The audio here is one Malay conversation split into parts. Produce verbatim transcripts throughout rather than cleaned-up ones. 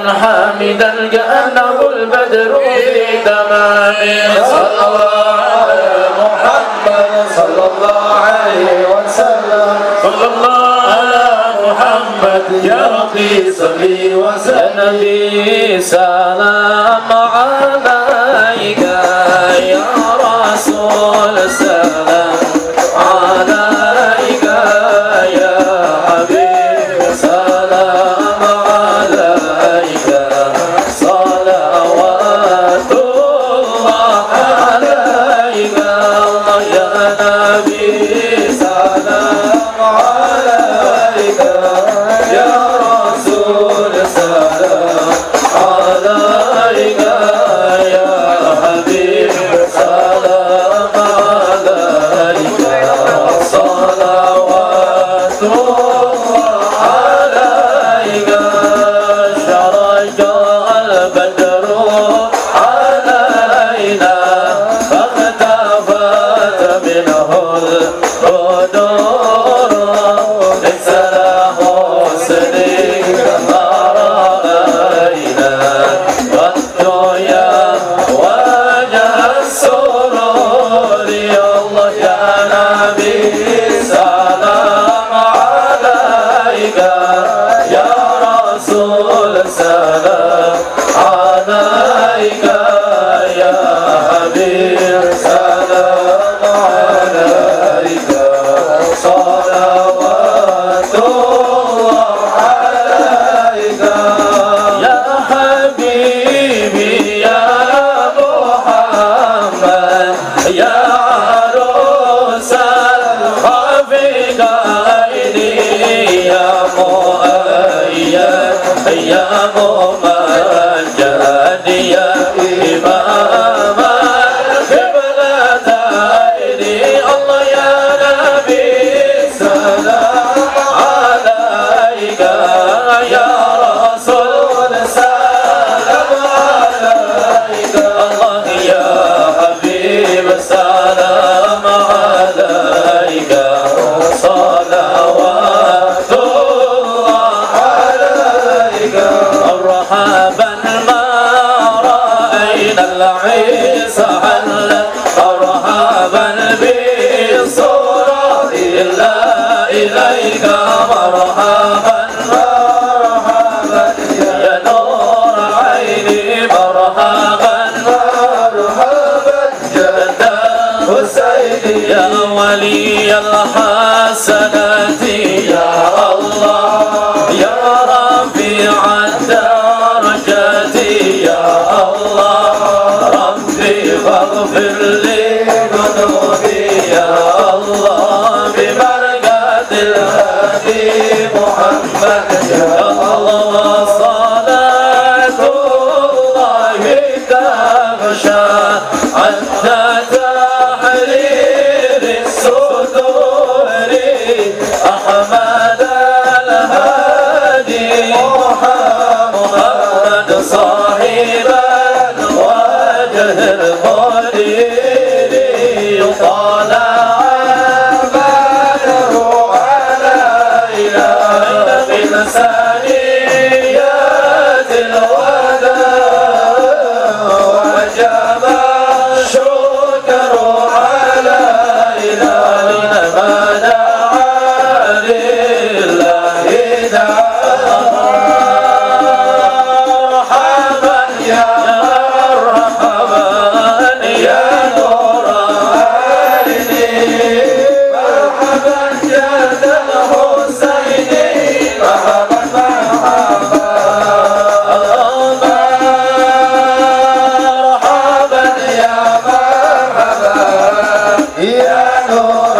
حامدا كأنه البدر في تمامه صلى الله على محمد صلى الله عليه وسلم صلى الله على محمد يا ربي صلي وسلم نبي سلام عليك يا رسول سلام عليك يا حبيب سلام عليك صلوات الله عليك يا نبي سلام عليك يا رسول سلام عليك يا حبيب سلام عليك صلوات الله عليك شرق البدر علينا فاختفت منه البدور ليس له صديق ما رأينا والدنيا وجه السرور يا الله يا نبي سلام عليك يا رسول سلام عليك يا حبيب سلام عليك صلوات الله عليك يا حبيبي يا محمد يا عروس الخفيق يا مؤيد يا ممجد يا إمام القبلتين الله يا نبي سلام عليك يا رسول سلام عليك الله يا حبيب سلام عليك صلوات الله عليك مرحبا ما رأينا العيسى حل مرحبا بالصورة إلا إليك مرحبا مرحبا يا نور عيني مرحبا مرحبا جد حسين يا ولي الحسنات يا الله يا رفيع الدرجات يا الله ربي فاغفر لي ذنوبي يا الله ببركة الهادي محمد يا الله صلاة الله تغشى حتى تحرير الصدور أحمد الهادي محمد صاحب الوجه المنير طلع البدر علينا من ثنيات الوداع وجب الشكر علينا ما دعا لله دعا مرحبا يا مرحبا يا نور عيني مرحبا جد الحسين مرحبا مرحبا مرحبا يا مرحبا يا نور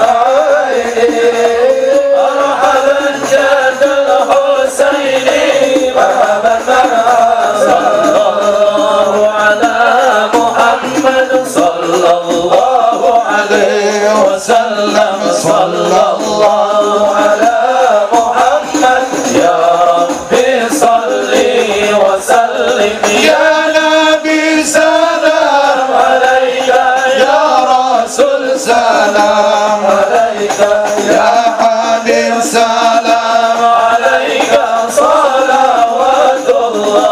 العين مرحبا جد الحسين مرحبا مرحبا صلى الله على محمد صلى الله عليه وسلم صلى الله على محمد يا ربي صل وسلم يا نبي سلام عليك يا رسول سلام عليك يا حبيب سلام عليك صلوات الله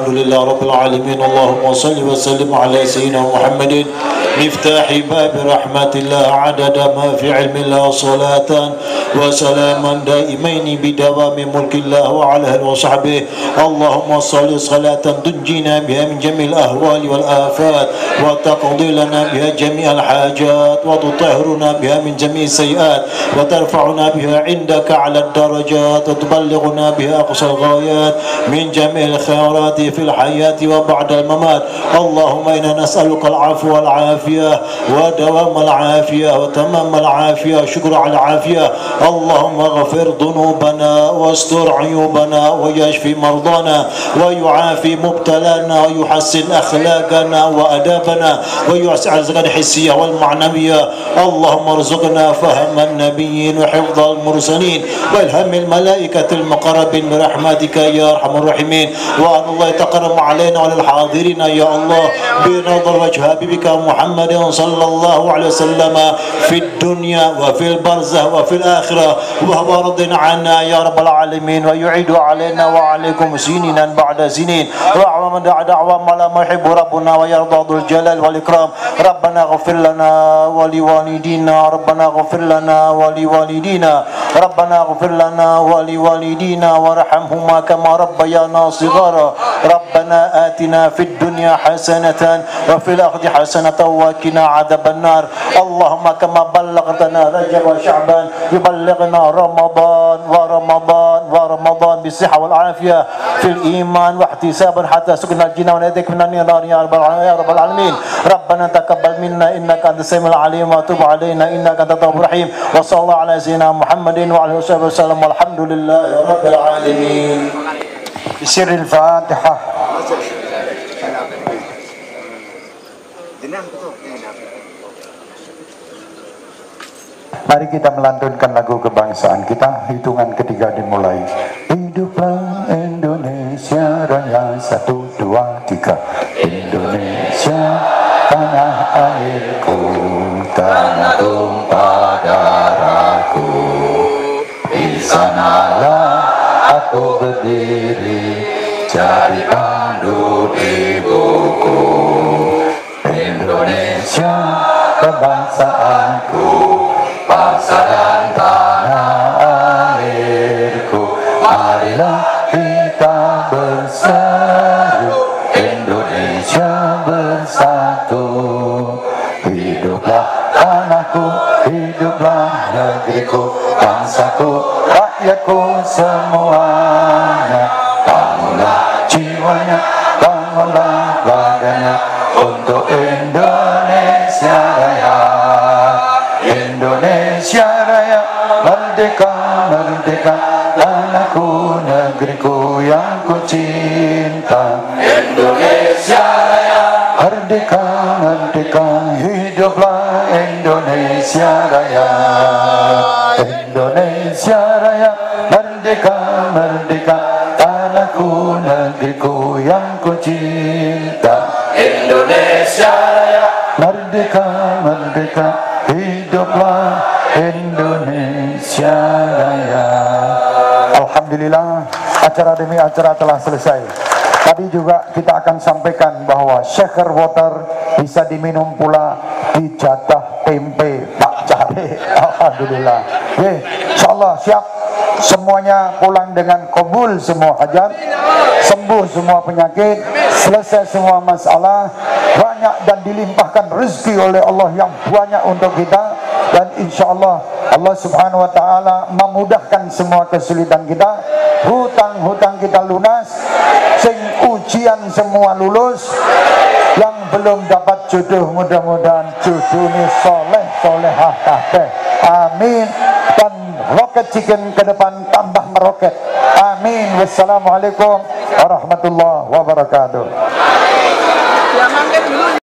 Alhamdulillah Rabbil Alamin. Allahumma salli wa sallim ala Sayyidina Muhammadin miftahi babi rahmatillah adada ma fi ilmillah salatan wa salaman daimaini bidawami mulkillah wa ala alihi wa sahbihi. Allahumma salli salatan tunjina biha min jamil ahwali wal afat wa taqdi lana biha jami'al hajat wa tutahhiruna biha min jami'i sayiat wa tarfa'una biha indaka ala darajat wa tuballighuna biha aqsal ghayat min jami'il khairati fil hayati wa ba'da al mamat. Allahumma inna nas'aluka al afwa wal afiyah wa dawam al afiyah wa tamam al afiyah syukur al afiyah. Allahumma ghafir dhunubana wastur uyubana wa yashfi mardana wa yu'afi mubtalana wa yuhassin akhlaqana wa adabana wa yu'si' rizqana hissiyah wal ma'nawiyah. Allahumma arzuqna fahma an-nabiyyin wa hifdha al-mursalin wa ilham al-malaikati al-muqarrabin bi rahmatika ya arhamar rahimin. Wa Allah taqarram alaina wa lil hadirin ya Allah bi nadhar wajh habibika Muhammadin sallallahu alaihi wasallam fi dunya wa fil barzakh wa fil akhirah wa huwa radina anna ya rabbal alamin wa yu'idu alaina wa alaikum sininan ba'da sinin wa awaman da'a da'wa ma la yuhibbu rabbuna wa yarda dhul jalal wal ikram. Rabbana ighfir lana wa li walidina rabbana ighfir lana wa li walidina rabbana ighfir lana wa li walidina warhamhuma kama rabbayana shighara. Rabbana atina fid dunya hasanatan wa fil akhirati hasanatan wa qina adzaban nar. Allahumma kama ballaghtana Rajab wa Sya'ban yuballighna Ramadan wa Ramadan wa Ramadan bisihha wal afiyah fil iman wa ihtisaban hatta sukna al jinna wa nadik minan nar ya rabbal alamin. Rabbana taqabbal minna innaka antas samiul alim wa tub alaina innaka antat tawwabur rahim. Wa sallallahu ala sayyidina Muhammadin wa alihi wasallam walhamdulillahi rabbil alamin. Bisiril Fatihah. Mari kita melantunkan lagu kebangsaan kita. Hitungan ketiga dimulai. Hiduplah Indonesia Raya, satu dua tiga. Indonesia tanah airku, tanah tumpah darahku. Di sanalah aku berdiri, jadi pandu ibuku. Indonesia kebangsaanku, bangsa dan tanah airku. Marilah kita berseru, Indonesia bersatu. Hiduplah tanahku, hiduplah negeriku, bangsaku, rakyatku semuanya. Bangunlah jiwanya, bangunlah badannya untuk Indonesia Raya. Indonesia Raya, merdeka, merdeka, tanahku, negeriku yang ku cinta. Indonesia Raya, merdeka, merdeka, hiduplah Indonesia Raya. Indonesia Raya, merdeka, merdeka, tanahku, negeriku yang ku cinta. Indonesia Raya, merdeka, merdeka, hiduplah Indonesia Raya. Alhamdulillah, acara demi acara telah selesai. Tadi juga kita akan sampaikan bahwa shaker water bisa diminum pula di jatah tempe Pak Cabe. Alhamdulillah. Oke, insyaallah siap. Semuanya pulang dengan kabul semua hajat, sembuh semua penyakit, selesai semua masalah, banyak dan dilimpahkan rezeki oleh Allah yang banyak untuk kita. Dan insya Allah Allah subhanahu wa ta'ala memudahkan semua kesulitan kita, hutang-hutang kita lunas, sing ujian semua lulus, yang belum dapat jodoh mudah-mudahan jodohnya soleh solehah kabeh, amin. Dan roket chicken ke depan tambah meroket, amin. Wassalamualaikum warahmatullahi wabarakatuh.